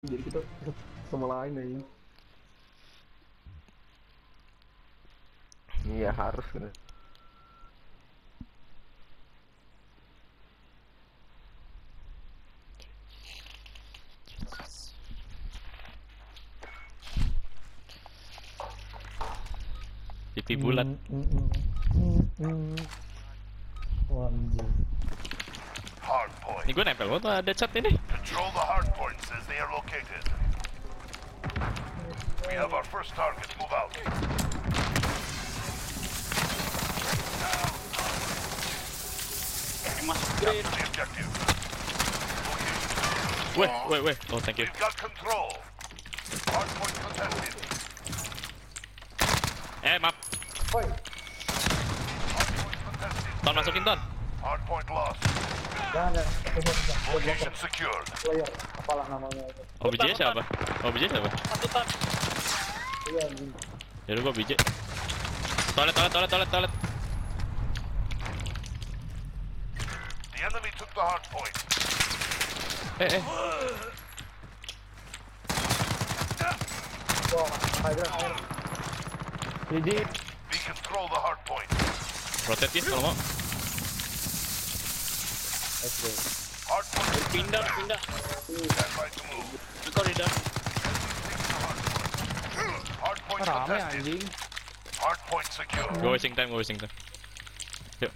Jadi kita sama lain ya. Iya harus gitu. TV bulat. Hardpoint. Ini gue nempel banget ada chat ini. Control the hardpoints as they are located. We have our first target. Move out. Capture the objective. Weh. Oh, thank you. We've got control. Hardpoint contested. Maaf. Hardpoint contested. Ton masukin Ton. Hardpoint lost. Jangan. Location secured. Player, apalah namanya itu. OBJ siapa? OBJ siapa? Satu tan. Iya anjing. Yaudah gue OBJ. Toilet. The enemy took the hardpoint. Wah, Hydra. Jadi We control the hardpoint. Rotate ya kalau mau. Hardpoint Pindah. stand by to move. Di koridor. Hardpoint rame contested. anjing. Hardpoint secure. Gue wasting time. Yuk,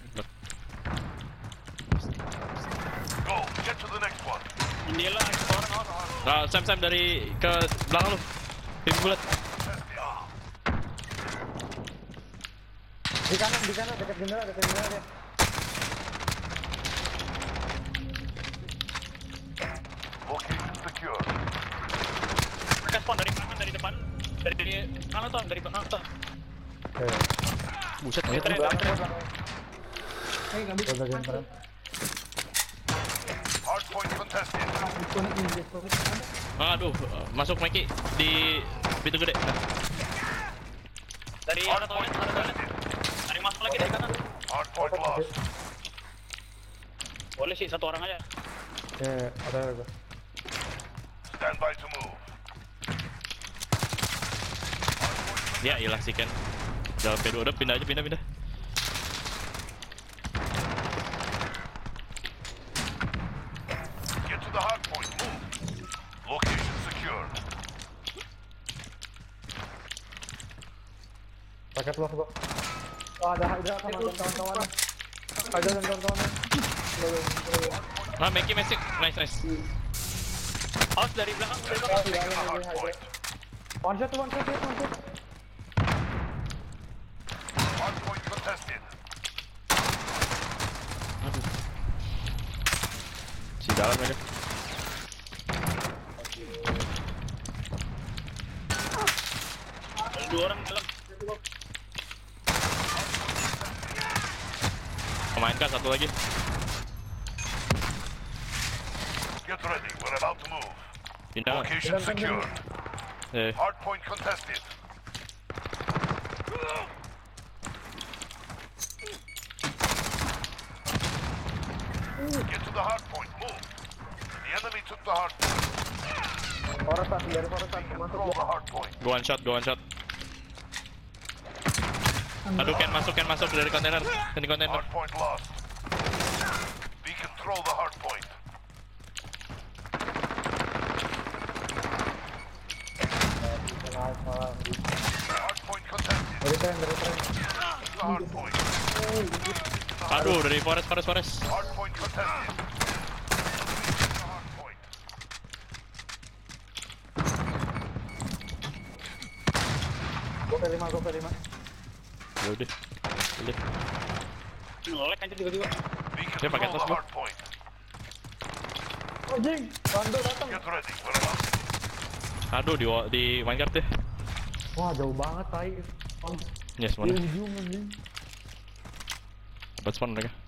Go. Get to the next one. Jendela ada orang. Sam dari ke belakang lu. TV bulat. Di kanan dekat jendela dia. Location secure. Mereka spawn dari kanan, dari depan. Dari kanan tuh, dari kanan tuh. Buset, Dari belakang. Hardpoint contested. Aduh, masuk Mikey di pintu gede. Dari ada toilet. Ada masuk lagi dari kanan. Hardpoint lost. Boleh sih satu orang aja. Ada. Stand by to move. Ya, iyalah sih Ken. Udah P2 udah pindah. Get to the hardpoint. Move. Location secure. Paket luar gua. Oh, ada Hydra sama kawan-kawan. Hydra dan kawan-kawan. Mikey masuk. Nice. Aus dari belakang. Taking the hardpoint. One shot. Hardpoint contested. Si dalam aja. Ada dua orang dalam. Pemain kah satu lagi. Get ready. We're about to move. Pindah. Location secured. Hardpoint contested. Get to the hardpoint. Move. The enemy took the hardpoint. Dari Forest Control the hardpoint. Go one shot. Aduh, Ken masuk dari kontainer. Ini kontainer. Hardpoint lost. We control the hardpoint. Hardpoint contested. Dari tren. The hardpoint. Aduh, dari forest. Hardpoint contested. The hardpoint. Gua P5. Ya udah. Nolek aja tiba-tiba. We Dia pakai control tas the gua. hardpoint. Anjing, Bando datang. Get ready. We're about to Aduh, di minecart deh. Wah, jauh banget tai. Yes, Di mana? ujung anjing. Dapat spawn mereka.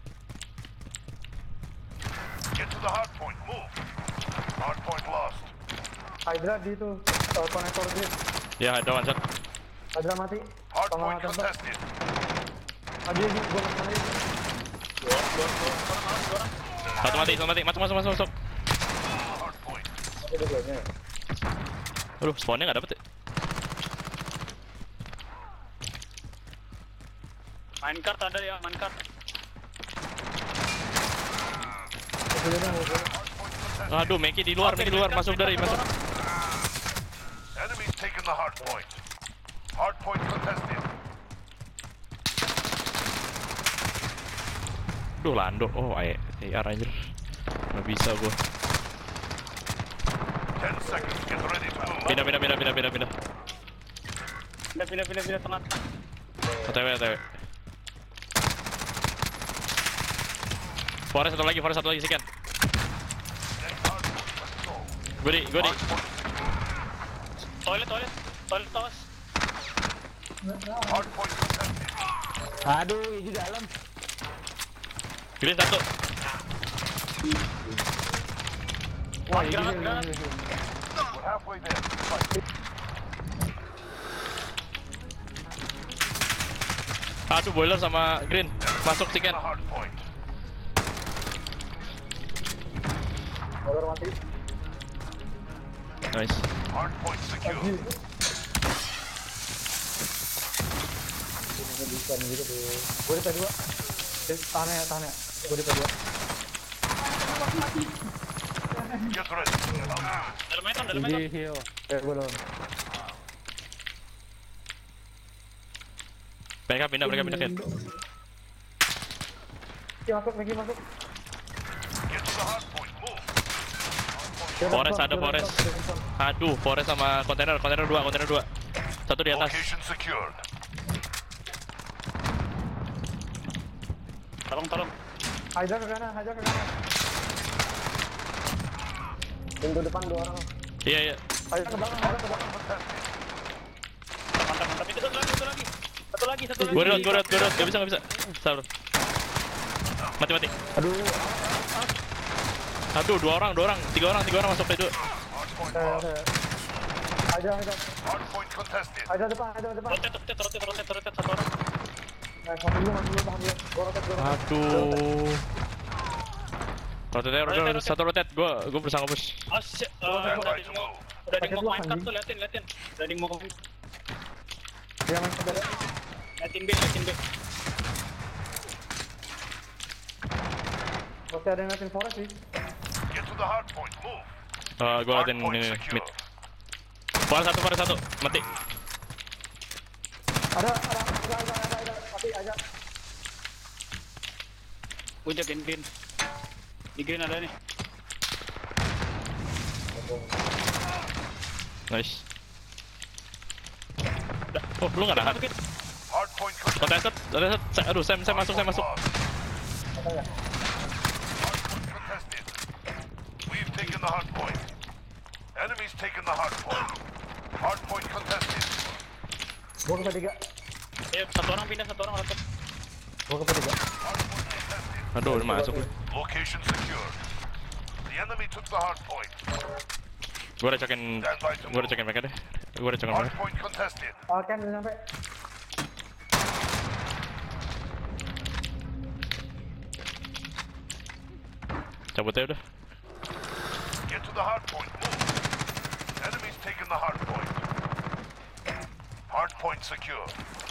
get to the hardpoint. Move. Hardpoint lost. Hydra di itu konektor grid. Ya, ada one shot. Hydra mati. Hardpoint Sama tembak. contested. Tadi gua kesana ini. Satu mati. Masuk. Hardpoint. Udah belumnya ya? Aduh, spawnnya nggak dapet ya. Minecart ada ya, minecart. Mobilnya mobil. Aduh, Meki di luar, masuk dari masuk. Enemies taking the hard point. Hard point contested. Duh, Lando. Oh, AR anjir. Nggak bisa gua. 10 seconds. Get ready to move. Pindah. Pindah tengah. OTW. Forest satu lagi sekian. Next hard point. Let's go. Gue di. Toilet awas. Hard point contested. Aduh, di dalam. Green satu. Wah, Granat. We're halfway there. Fight. Aduh, boiler sama green. Masuk Taking chicken. the hard point. Motor mati. Nice. Hard point secure. Bisa gitu tuh. Gue di P2. Tahan ya. Gue di P2. Get ready. Dalam meter. Di heal. Gue belum. Mereka pindah kan. Meki masuk. Get to the hard point. Move. Forest ada, Forest. Aduh, Forest sama kontainer 2. Satu di atas. Location secured. Tolong. Hajar ke kanan. Pintu depan 2 orang. Iya. Hajar ke belakang. Mantap. Itu satu lagi. Gue reload. Gak bisa. Sabar. Mati. Aduh, 2 orang. 3 orang masuk P2. Hard point Hajar. lost. Hajar. Hard point contested. Hajar depan. Rotate satu orang. Masuk dulu. Tahan dulu. Gue rotate. Aduh. Rotate. Satu rotate. Gue berusaha nge-push. Oh shit. Stand by to move. Udah di mau minecart tuh, liatin. Udah di mau Dia masuk ke liatin B. Masih ada yang ngeliatin Forest sih. Get to the hard point. Move. Gue Hard liatin point ini secure. mid. Forest satu. Mati. Ada. Mati aja. Gue jagain green. Di green ada nih. Nice. Oh, lu nggak nahan. Hard point contested. Contested. Aduh, Sam masuk. Hard point contested. We've taken the hard point. Enemies taken the hard point. Hard point contested. Gue ke P3. Satu orang pindah, satu orang rotate. Gue ke P3. Hard point contested. Aduh, udah masuk. Location secured. The enemy took the hard point. Gue udah cekin mereka deh. Hard point contested. Ken udah nyampe. Cabut aja udah. Get to the hard point. Move. Enemies taken the hard point. Hard point secure.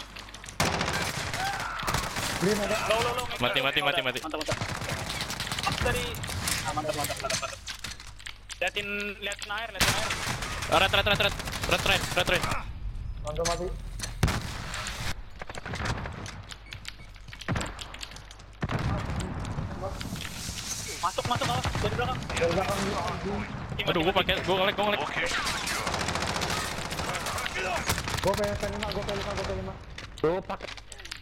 Green ada. Low. Mati. Mantap. Dari. Mantap. Liatin air. Red. Mantap mati. Masuk awas dari belakang. Dari belakang dulu. Aduh, gue ngelek. Location secure. Gue P5. Tuh pakai.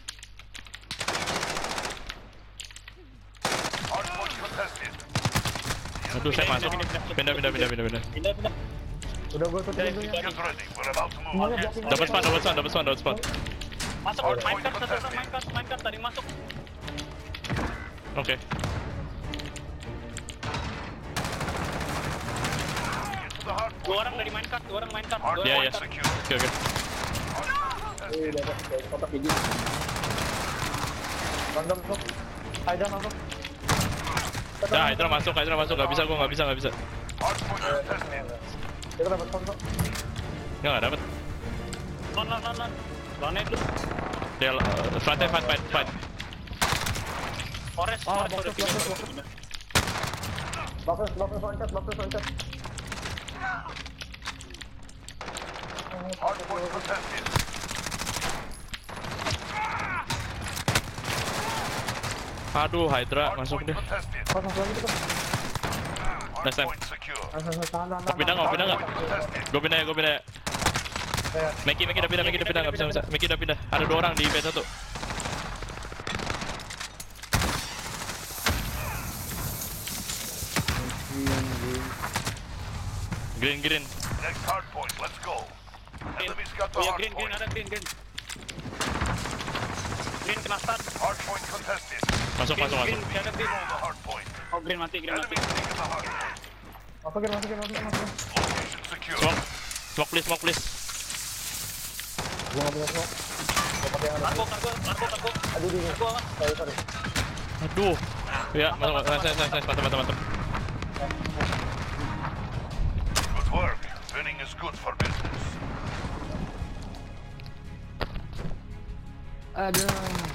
Hard point contested. Aduh, saya masuk. Pindah. Pindah. Udah gue tutup pintunya. Get ready. We're about to move. Semuanya blocking. Double spawn. Masuk Hard point minecart, satu contested. orang minecart tadi masuk. Oke. Get to the hard Dua point. orang dari minecart. Hard Iya, point iya. secure. Oke. Kotak gigi. Mantap tuh. Hajar masuk. Dah, Hydra masuk. Gak bisa. Hardpoint contested. Kita dapat konsol. Nggak dapet. Non. Lawannya dulu. Dia fight. Forest Ah, udah boxes, pindah. boxes. Boxes loncat. Hardpoint contested. Aduh, Hydra masuk Hardpoint deh. contested. Konsol lagi kita. Nice time. Hardpoint secure. Tahan. Mau pindah nggak? Contested. Gue pindah ya. Meki udah pindah, nggak bisa. Meki udah pindah. Ada 2 orang di B1. Green. Next hardpoint. Let's go. Enemies got the Oh ya, green hardpoint. ada green. Green kena stun. Hardpoint contested. Masuk. Green, ada green. The hardpoint. Oh, green mati. Enemies taking the hardpoint. Masukin. Location secure. Smoke please. Gua nggak punya smoke. Gua pakai yang ada. Kargo. Aduh, di. Kargo awas. Sorry. Aduh. Ya, masuk. Nice. Mantap. Good work. Winning is good for business. Aduh.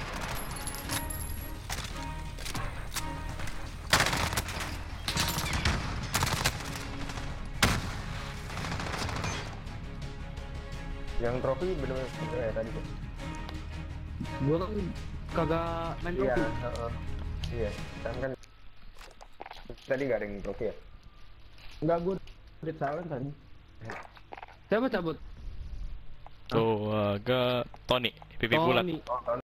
Yang trofi bener-bener tadi tuh. Gua kan kagak main Iya, trofi. iya. Kan tadi gak ada yang trofi ya? Enggak, gua udah silent tadi. Siapa cabut? Tuh, agak Tony, pipi bulat. Nih. Oh,